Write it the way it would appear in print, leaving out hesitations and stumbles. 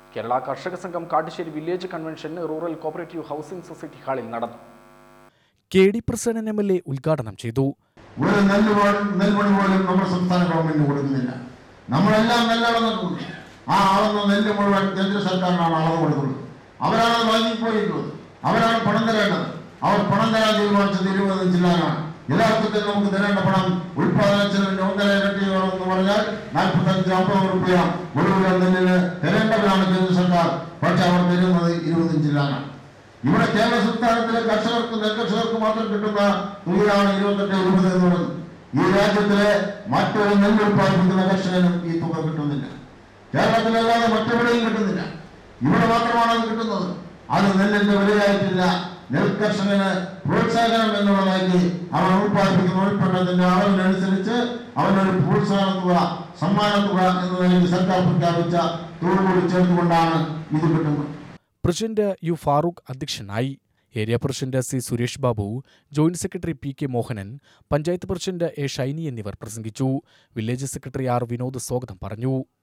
കേരള കർഷക സംഘം Kattussery village convention rural cooperative housing society ഹാളിൽ നടന്നു. KD പ്രസന്നൻ MLA ഉദ്ഘാടനം ചെയ്തു. ഒരു നെൽമണി പോലും നമ്മുടെ സംസ്ഥാന ഗവൺമെന്റ് കൊടുക്കുന്നില്ല. നമ്മളെല്ലാം നെല്ലള നടത്തുന്നു. ആ അളന്ന നെല്ല് മുഴുവൻ കേന്ദ്ര സർക്കാരിനാണ് അളവ് കൊടുക്കുന്നത്. അവരാണ് വാങ്ങിപ്പോയിട്ടുള്ളത്. അവരാണ് പണം തരേണ്ടത്. അവർ പണം തരാൻ തീരുമാനിച്ചത് 20 ജില്ലകളാണ്. യഥാർത്ഥത്തിൽ നമുക്ക് തരേണ്ട പണം ഉൽപാദന ചെലവിന്റെ 1.5 ഇരട്ടി എന്ന് പറഞ്ഞാൽ 45-50 രൂപ ഒരു കിലോ നെല്ലിന് തരേണ്ടവരാണ് കേന്ദ്ര സർക്കാർ. പക്ഷെ അവർ തരുന്നത് 20 ജില്ലകളാണ്. ഇവിടെ കേരള സംസ്ഥാനത്തിലെ കർഷകർക്ക് നെൽകർഷകർക്ക് മാത്രം കിട്ടുന്ന തുകയാണ് 28-20 എന്നുള്ളത്. ഈ രാജ്യത്തിലെ മറ്റൊരു നെല്ല് ഉൽപ്പാദിപ്പിക്കുന്ന കർഷകനും ഈ തുക കിട്ടുന്നില്ല. കേരളത്തിലല്ലാതെ മറ്റെവിടെയും കിട്ടുന്നില്ല. ഇവിടെ മാത്രമാണ് അത് കിട്ടുന്നത്. അത് നെല്ലിന്റെ വിലയായിട്ടില്ല. നെൽകർഷകന് പ്രോത്സാഹനം എന്നുള്ളതാക്കി അവൻ ഉൽപ്പാദിപ്പിക്കുന്ന ഉൽപ്പന്നത്തിന്റെ അളവിനനുസരിച്ച് അവനൊരു പ്രോത്സാഹന തുക, സമ്മാന തുക എന്നതിലേക്ക് സർക്കാർ പ്രഖ്യാപിച്ച തുക കൂടി ചേർത്തുകൊണ്ടാണ് ഇത് കിട്ടുന്നത്. പ്രസിഡന്റ് യു ഫാറൂഖ് അധ്യക്ഷനായി. Area president C Suresh Babu, joint secretary PK Mohanan, panchayat president A Shiny എന്നിവർ പ്രസംഗിച്ചു. വില്ലേജ് സെക്രട്ടറി R വിനോദ് സ്വാഗതം പറഞ്ഞു.